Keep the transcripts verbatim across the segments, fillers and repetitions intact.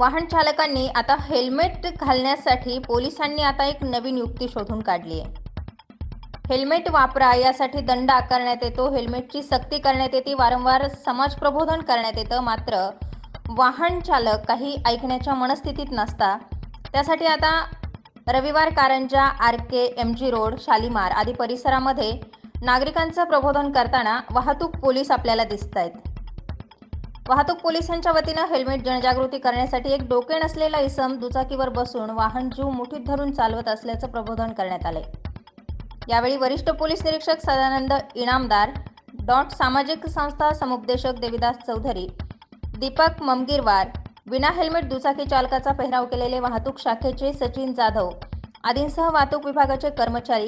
वाहन चालकांनी आता हेल्मेट घालण्यासाठी पोलिसांनी आता एक नवीन युक्ती शोधून काढली आहे। हेल्मेट वापरा यासाठी दंड आकारण्यात येतो, हेल्मेटची सक्ती करण्यात येते, वारंवार समाज प्रबोधन करण्यात येतं। मात्र वाहन चालक काही ऐकण्याच्या मनस्थितीत नसता त्यासाठी आता Ravivar Karanja, R K, M G road, Shalimar आदी परिसरामध्ये नागरिकांचं प्रबोधन करताना वाहतूक पोलीस आपल्याला दिसत आहेत। वाहतूक पोलिसांच्या वतीनं हेल्मेट जनजागृती करण्यासाठी एक डोके नसलेला इसम दुचाकीवर बसून वाहन जीव मुठीत धरून चालवत असल्याचं प्रबोधन करण्यात आले। यावेळी वरिष्ठ पोलीस निरीक्षक सदानंद इनामदार, डॉट सामाजिक संस्था समुपदेशक देविदास चौधरी, दीपक ममगीरवार, विना हेल्मेट दुचाकी चालकाचा पेहराव केलेले वाहतूक शाखेचे सचिन जाधव आदींसह वाहतूक विभागाचे कर्मचारी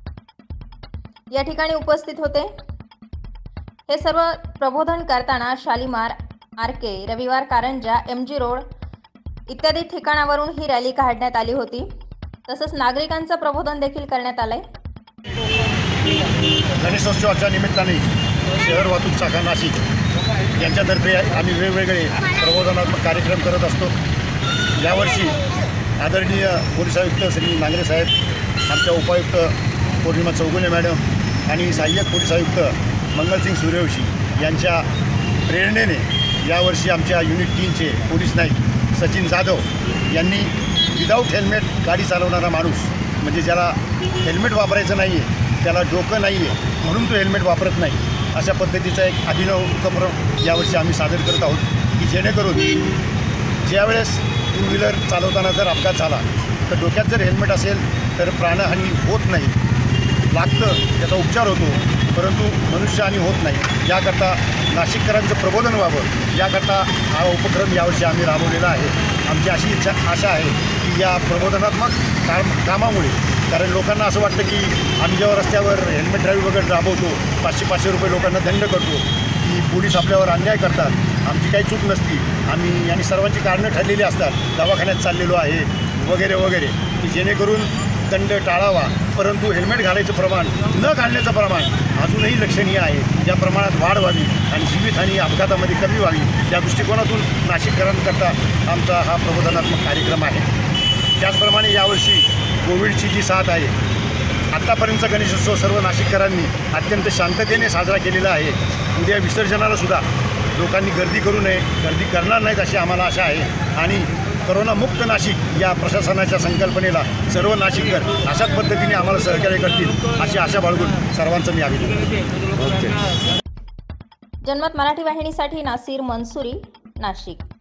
या ठिकाणी उपस्थित होते। हे सर्व प्रबोधन करताना शालीमार, आर के, रविवार कारंजा, एम जी रोड इत्यादी ठिकाणावरून ही रॅली काढण्यात आली होती। तसंच नागरिकांचं प्रबोधन देखील करण्यात आलंय। गणेशोत्सवाच्या निमित्ताने शहर वाहतूक शाखा नाशिक यांच्यातर्फे आम्ही वेगवेगळे प्रबोधनात्मक कार्यक्रम करत असतो। यावर्षी आदरणीय पोलीस आयुक्त श्री नांगरे साहेब, आमच्या उपायुक्त पौर्णिमा चौगुले मॅडम आणि सहाय्यक पोलीस आयुक्त मंगलसिंग सूर्यवंशी यांच्या प्रेरणेने यावर्षी आमच्या युनिट तीनचे पोलीस नाईक सचिन जाधव यांनी विदाऊट हेल्मेट गाडी चालवणारा माणूस, म्हणजे ज्याला हेल्मेट वापरायचं नाही आहे, त्याला डोकं नाही आहे म्हणून तो हेल्मेट वापरत नाही, अशा पद्धतीचा एक अभिनव उपक्रम यावर्षी आम्ही सादर करत आहोत की जेणेकरून ज्यावेळेस टू व्हीलर चालवताना जर अपघात झाला तर डोक्यात जर हेल्मेट असेल तर प्राणहानी होत नाही, लागतं त्याचा उपचार होतो, परंतु मनुष्यहानी होत नाही। याकरता नाशिककरांचं प्रबोधन व्हावं याकरता हा उपक्रम यावर्षी आम्ही राबवलेला आहे। आमची अशी इच्छा आशा आहे की या प्रबोधनात्मक काम कामामुळे, कारण लोकांना असं वाटतं की आम्ही जेव्हा रस्त्यावर हेल्मेट ड्राईव्ह वगैरे राबवतो, पाचशे पाचशे रुपये लोकांना दंड करतो, की पोलीस आपल्यावर अन्याय करतात, आमची काही चूक नसती, आम्ही आणि सर्वांची कारणं ठरलेली असतात, दवाखान्यात चाललेलो आहे वगैरे वगैरे, की जेणेकरून दंड टाळावा। परंतु हेल्मेट घालायचं प्रमाण, न घालण्याचं प्रमाण अजूनही लक्षणीय आहे। या प्रमाणात वाढ व्हावी आणि जीवितहानी अपघातामध्ये कमी व्हावी या दृष्टिकोनातून नाशिककरांकरता आमचा हा प्रबोधनात्मक कार्यक्रम आहे। त्याचप्रमाणे यावर्षी कोविडची जी साथ आहे, आत्तापर्यंतचा गणेशोत्सव सर्व नाशिककरांनी अत्यंत शांततेने साजरा केलेला आहे। उद्या विसर्जनाला सुद्धा लोकांनी गर्दी करू नये, गर्दी करणार नाहीत अशी आम्हाला आशा आहे। आणि करोनामुक्त नाशिक या प्रशासनाच्या संकल्पनेला सर्व नाशिककर अशाच पद्धतीने आम्हाला सहकार्य करतील अशी आशा बाळगून सर्वांचं मी अभिनंदन करतो। जनमत मराठी वाहिनीसाठी नासिर मनसुरी, नाशिक।